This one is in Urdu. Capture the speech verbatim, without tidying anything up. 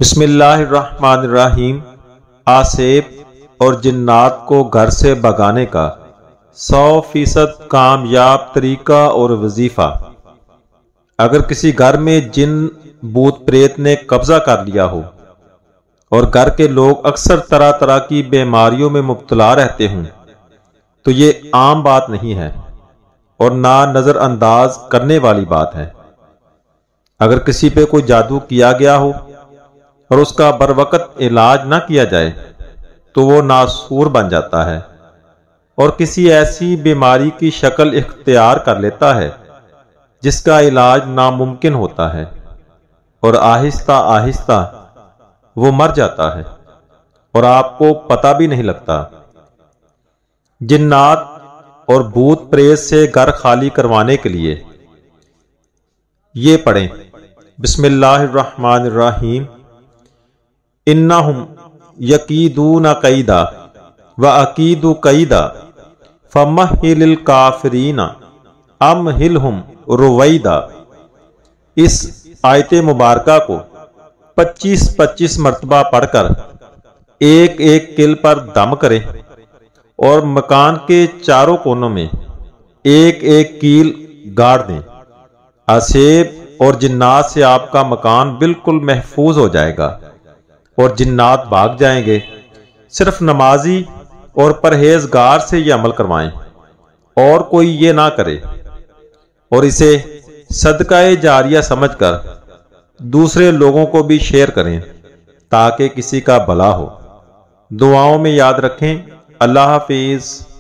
بسم اللہ الرحمن الرحیم۔ آسیب اور جنات کو گھر سے بھگانے کا سو فیصد کامیاب طریقہ اور وظیفہ۔ اگر کسی گھر میں جن بھوت پریت نے قبضہ کر لیا ہو اور گھر کے لوگ اکثر طرح طرح کی بیماریوں میں مبتلا رہتے ہوں تو یہ عام بات نہیں ہے اور نہ نظر انداز کرنے والی بات ہے۔ اگر کسی پہ کوئی جادو کیا گیا ہو اور اس کا بروقت علاج نہ کیا جائے تو وہ ناسور بن جاتا ہے اور کسی ایسی بیماری کی شکل اختیار کر لیتا ہے جس کا علاج ناممکن ہوتا ہے اور آہستہ آہستہ وہ مر جاتا ہے اور آپ کو پتہ بھی نہیں لگتا۔ جنات اور بھوت پریت سے گھر خالی کروانے کے لیے یہ پڑھیں: بسم اللہ الرحمن الرحیم۔ انہم یکیدون کیدا واکید کیدا فمہل الکافرین امہلہم رویدا۔ اس آیت مبارکہ کو پچیس پچیس مرتبہ پڑھ کر ایک ایک کل پر دم کریں اور مکان کے چاروں کونوں میں ایک ایک کیل گاڑ دیں۔ آسیب اور جنات سے آپ کا مکان بالکل محفوظ ہو جائے گا اور جنات بھاگ جائیں گے۔ صرف نمازی اور پرہیزگار سے یہ عمل کروائیں اور کوئی یہ نہ کرے، اور اسے صدقہ جاریہ سمجھ کر دوسرے لوگوں کو بھی شیئر کریں تاکہ کسی کا بھلا ہو۔ دعاؤں میں یاد رکھیں۔ اللہ حافظ۔